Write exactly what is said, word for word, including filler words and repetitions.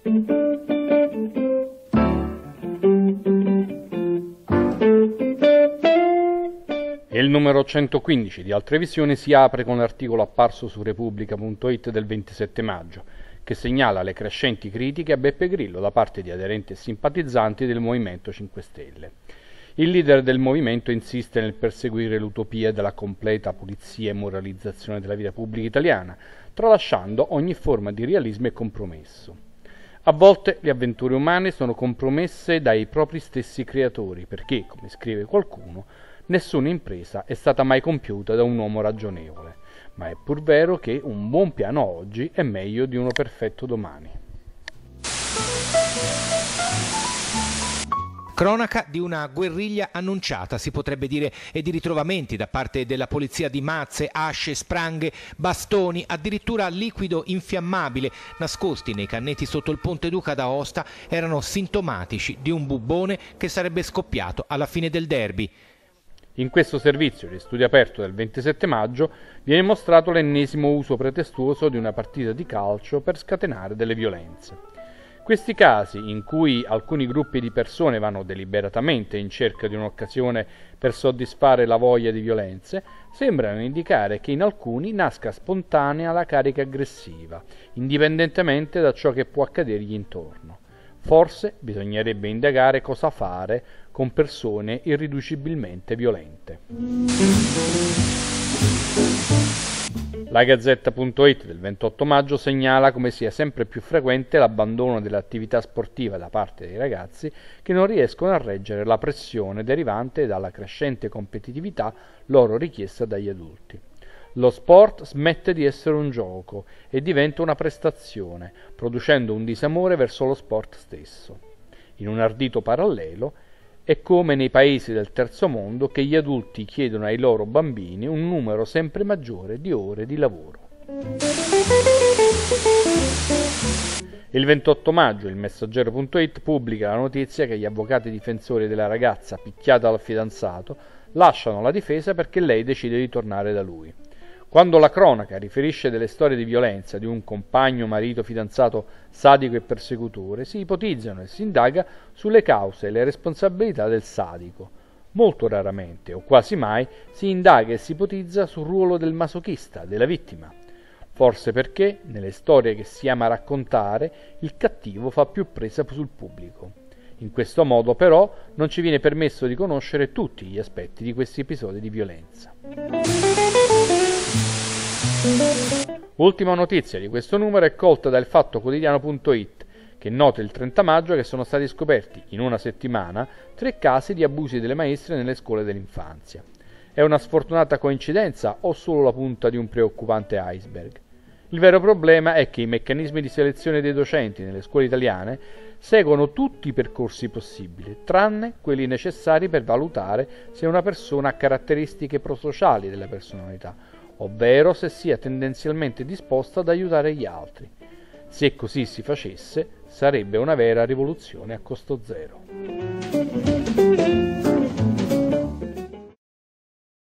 E il numero centoquindici di Altre Visioni si apre con l'articolo apparso su Repubblica punto it del ventisette maggio, che segnala le crescenti critiche a Beppe Grillo da parte di aderenti e simpatizzanti del Movimento cinque Stelle. Il leader del movimento insiste nel perseguire l'utopia della completa pulizia e moralizzazione della vita pubblica italiana, tralasciando ogni forma di realismo e compromesso. A volte le avventure umane sono compromesse dai propri stessi creatori, perché, come scrive qualcuno, nessuna impresa è stata mai compiuta da un uomo ragionevole, ma è pur vero che un buon piano oggi è meglio di uno perfetto domani. Cronaca di una guerriglia annunciata, si potrebbe dire, e di ritrovamenti da parte della polizia di mazze, asce, spranghe, bastoni, addirittura liquido infiammabile nascosti nei cannetti sotto il ponte Duca d'Aosta erano sintomatici di un bubbone che sarebbe scoppiato alla fine del derby. In questo servizio di studio aperto del ventisette maggio viene mostrato l'ennesimo uso pretestuoso di una partita di calcio per scatenare delle violenze. Questi casi, in cui alcuni gruppi di persone vanno deliberatamente in cerca di un'occasione per soddisfare la voglia di violenze, sembrano indicare che in alcuni nasca spontanea la carica aggressiva, indipendentemente da ciò che può accadergli intorno. Forse bisognerebbe indagare cosa fare con persone irriducibilmente violente. La Gazzetta punto it del ventotto maggio segnala come sia sempre più frequente l'abbandono dell'attività sportiva da parte dei ragazzi che non riescono a reggere la pressione derivante dalla crescente competitività loro richiesta dagli adulti. Lo sport smette di essere un gioco e diventa una prestazione, producendo un disamore verso lo sport stesso. In un ardito parallelo, è come nei paesi del terzo mondo che gli adulti chiedono ai loro bambini un numero sempre maggiore di ore di lavoro. Il ventotto maggio il Messaggero punto it pubblica la notizia che gli avvocati difensori della ragazza picchiata dal fidanzato lasciano la difesa perché lei decide di tornare da lui. Quando la cronaca riferisce delle storie di violenza di un compagno, marito, fidanzato sadico e persecutore, si ipotizzano e si indaga sulle cause e le responsabilità del sadico. Molto raramente, o quasi mai, si indaga e si ipotizza sul ruolo del masochista, della vittima. Forse perché, nelle storie che si ama raccontare, il cattivo fa più presa sul pubblico. In questo modo, però, non ci viene permesso di conoscere tutti gli aspetti di questi episodi di violenza. Ultima notizia di questo numero è colta dal Fatto Quotidiano punto it, che nota il trenta maggio che sono stati scoperti in una settimana tre casi di abusi delle maestre nelle scuole dell'infanzia. È una sfortunata coincidenza o solo la punta di un preoccupante iceberg? Il vero problema è che i meccanismi di selezione dei docenti nelle scuole italiane seguono tutti i percorsi possibili, tranne quelli necessari per valutare se una persona ha caratteristiche prosociali della personalità, ovvero se sia tendenzialmente disposta ad aiutare gli altri. Se così si facesse, sarebbe una vera rivoluzione a costo zero.